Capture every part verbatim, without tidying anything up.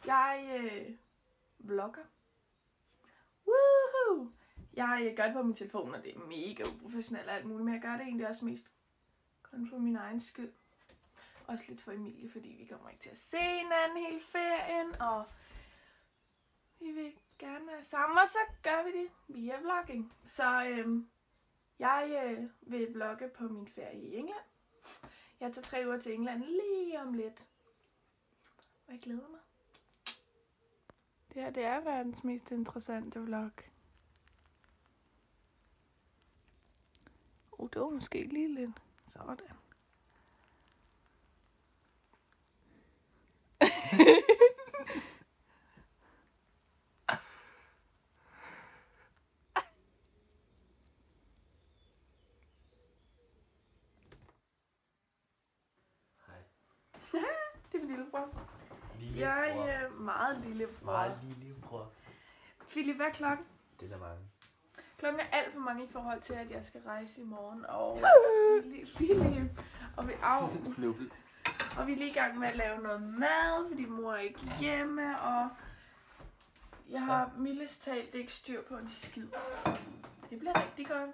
Jeg øh, vlogger. Woohoo! Jeg gør det på min telefon, og det er mega uprofessionelt og alt muligt, men jeg gør det egentlig også mest kun for min egen skyld. Også lidt for Emilie, fordi vi kommer ikke til at se hinanden hele ferien, og vi vil gerne være sammen, og så gør vi det via vlogging. Så øh, jeg øh, vil vlogge på min ferie i England. Jeg tager tre uger til England lige om lidt, og jeg glæder mig. Det her, det er verdens mest interessante vlog. Oh, det var måske lige lidt sådan. Det er min lillebror. Lillebror. Jeg er øh, meget lillebror. Meget lillebror. Philip, hvad er klokken? Det er der mange. Klokken er alt for mange i forhold til, at jeg skal rejse i morgen. Og Philip, og vi, au, Snubbel. og vi er lige i gang med at lave noget mad, fordi mor er ikke hjemme, og jeg har mildest talt ikke styr på en skid. Det bliver rigtig godt.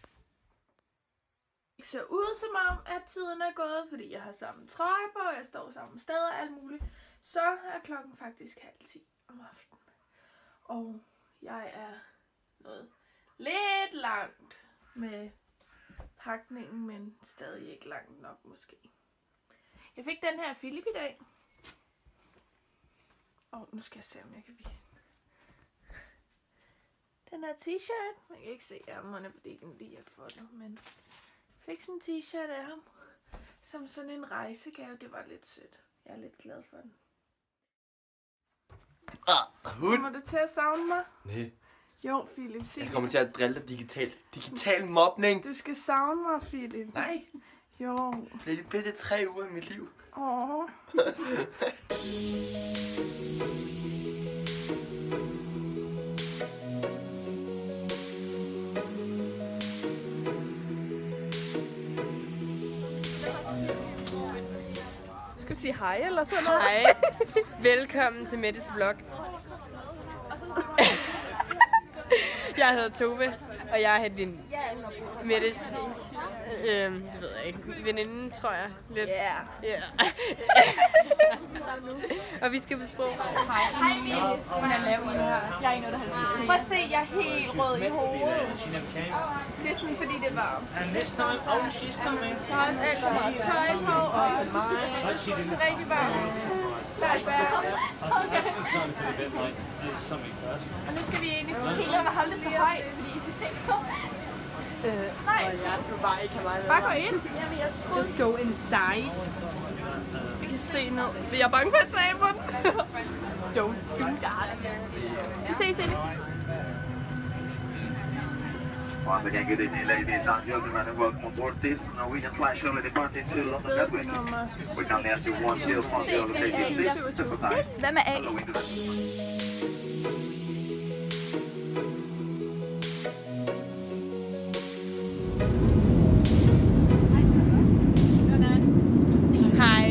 Det ser ud som om, at tiden er gået, fordi jeg har samme trøje på, og jeg står samme sted og alt muligt. Så er klokken faktisk halv ti om aftenen. Og jeg er noget lidt langt med pakningen, men stadig ikke langt nok måske. Jeg fik den her Philip i dag. Og nu skal jeg se, om jeg kan vise den. Den her t-shirt. Man kan ikke se ærmerne, fordi den lige er foldet, men jeg fik sådan en t-shirt af ham. Som sådan en rejsegave. Det var lidt sødt. Jeg er lidt glad for den. Ah, hund! Kommer du til at savne mig? Nej. Jo, Philip, sig Jeg kommer til at drille dig digitalt. Digital mobning. Du skal savne mig, Philip. Nej. Jo. Det er de bedste tre uger i mit liv. Åh. Skal vi sige hej eller sådan noget? Hej. Velkommen til Mettes vlog. Jeg hedder Tove, og jeg er din Mettes, øhm, det ved jeg ikke, veninde, tror jeg, lidt. Ja. Yeah. Og vi skal på sprog. Hej Emilie. Hvordan laver I det her? Jeg er en af der halvtreds. Prøv at se, jeg er helt rød i hovedet. Det er sådan, fordi det er varmt. And this time, oh, she's coming. Jeg har også alt for meget tøj på, og det er rigtig varmt. Der er bare. Okay. Og nu skal vi egentlig helt at holde det så højt, fordi I skal tænke på. Nej. Bare gå ind. Just go inside. Vi kan se ned. Vi er bange for at tage på den. Don't do that. Vi ses, Emil. Once again, good evening, ladies and gentlemen, and welcome aboard this Norwegian flight shuttle departing to London Gatwick. We currently have you one zero one zero located six, triple side. Hvad med A? Hej.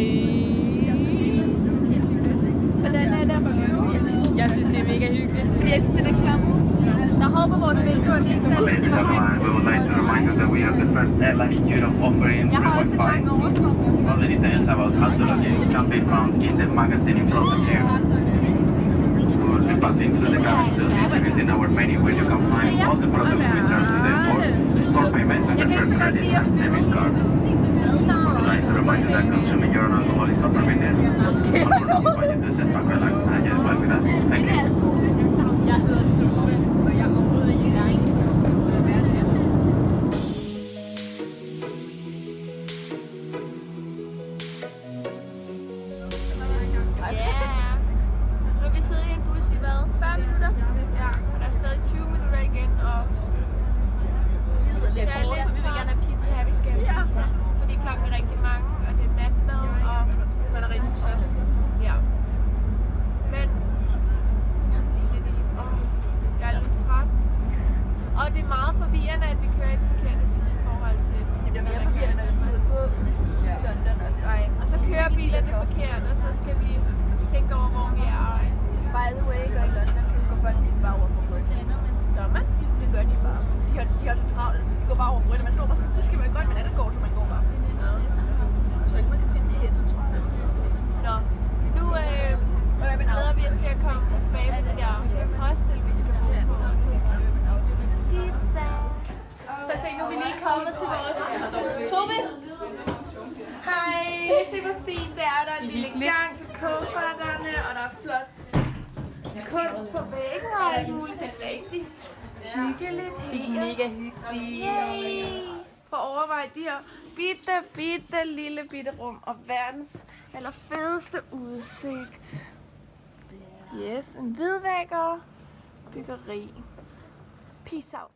Hvordan er det at flyve? Jeg synes, det er mega hyggeligt. Fordi jeg synes, det er klamt. Jeg håber, vores vinduer ikke selv Ladies til and gentlemen, we would like to remind you that we have the first airline in Europe offering Jeg har free også Wi-Fi. mange overkommer. All the details about Absolutely can be found in the magazine in front of you. We will be passing through the cabin service within our menu where you can find all the products reserved to the airport for payment with the first credit and debit card. We would like to remind you that consuming your own alcohol is not permitted. We will not invite you to set back, relax, and just fly with us. Thank you. Jeg hedder Tove, og jeg er overhovedet ikke læring. Ja. Nu har vi siddet i en bus i hvad? fyrre minutter? Ja. Og der er stadig tyve minutter igen, og vi er lidt, vi vil gerne have pizza, vi skal have pizza. Fordi klokken er rigtig mange, og det er natmad, og man er rigtig tørst. Ja. Men åh, jeg er lidt træt. Og det er meget forvirrende, at vi kører i den forkerte side i forhold til. Det er mere forvirrende, når vi skal ud og gå. Og så kører bilerne forkert, og så skal vi udsigt over, hvor vi er. By the way, gør i London, så går folk lige bare over for rødt. Gør man? Det gør de bare. De har, de har så travlt, så de går bare over for rødt. Man står bare sådan, så skal man godt, men alle går, så man går bare. Ja. Jeg tror ikke, man kan finde det her, så tror jeg. Nå, nu øh, glæder vi os til at komme tilbage på det der hostel, vi skal bo på. Og så skal vi pizza. Så se, nu er vi lige kommet til vores Tobi. Hej, se hvor fint det er. Der er en lille gang til kufferterne, og der er flot kunst på væggen og alt muligt. Det er rigtig hyggeligt. Det er mega hyggeligt. Yay! For overvej de her bitte, bitte lille bitte rum og verdens allerfedeste udsigt. Yes, en hvidvægger byggeri. Peace out.